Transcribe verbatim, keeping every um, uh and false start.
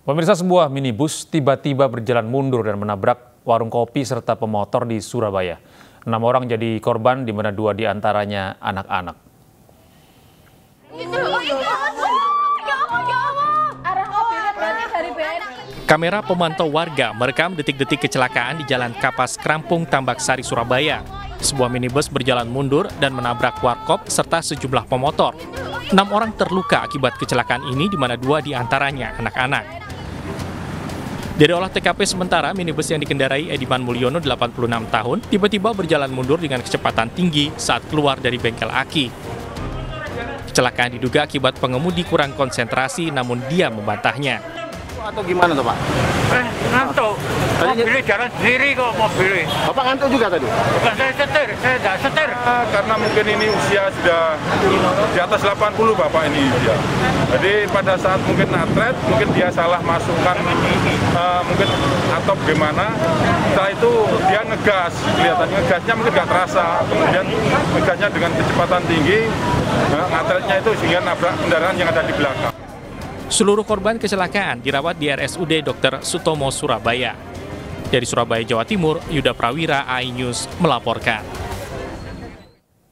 Pemirsa, sebuah minibus tiba-tiba berjalan mundur dan menabrak warung kopi serta pemotor di Surabaya. Enam orang jadi korban, di mana dua diantaranya anak-anak. Kamera pemantau warga merekam detik-detik kecelakaan di Jalan Kapas Krampung, Tambak Sari, Surabaya. Sebuah minibus berjalan mundur dan menabrak warkop serta sejumlah pemotor. Enam orang terluka akibat kecelakaan ini, di mana dua diantaranya anak-anak. Dari olah T K P sementara, minibus yang dikendarai Ediman Mulyono, delapan puluh enam tahun, tiba-tiba berjalan mundur dengan kecepatan tinggi saat keluar dari bengkel aki. Kecelakaan diduga akibat pengemudi kurang konsentrasi, namun dia membantahnya. Atau gimana tuh, Pak? Eh, ngantuk. Mobilnya jalan sendiri kok mobilnya. Bapak ngantuk juga tadi? Bukan saya setir, saya tidak setir. Karena mungkin ini usia sudah di atas delapan puluh Bapak ini usia. Jadi pada saat mungkin atlet, mungkin dia salah masukkan uh, mungkin atau bagaimana. Setelah itu dia ngegas, kelihatan ngegasnya mungkin nggak terasa. Kemudian ngegasnya dengan kecepatan tinggi, uh, atletnya itu sehingga nabrak kendaraan yang ada di belakang. Seluruh korban kecelakaan dirawat di R S U D Dokter Sutomo, Surabaya. Dari Surabaya, Jawa Timur, Yuda Prawira, iNews melaporkan.